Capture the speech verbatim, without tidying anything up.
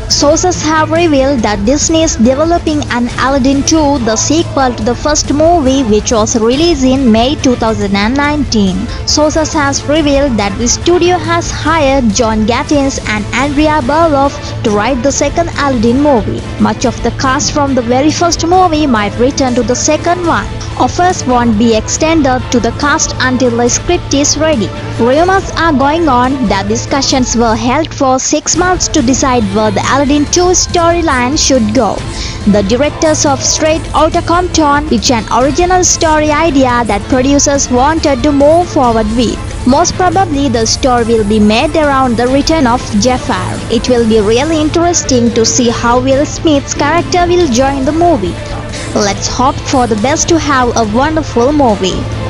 Sources have revealed that Disney is developing an Aladdin two, the sequel to the first movie, which was released in May two thousand nineteen. Sources have revealed that the studio has hired John Gatins and Andrea Berloff to write the second Aladdin movie. Much of the cast from the very first movie might return to the second one. Offers won't be extended to the cast until the script is ready. Rumors are going on that discussions were held for six months to decide where the Aladdin two storyline should go. The directors of Straight Outta Compton pitched an original story idea that producers wanted to move forward with. Most probably the story will be made around the return of Jafar. It will be really interesting to see how Will Smith's character will join the movie. Let's hope for the best to have a wonderful movie.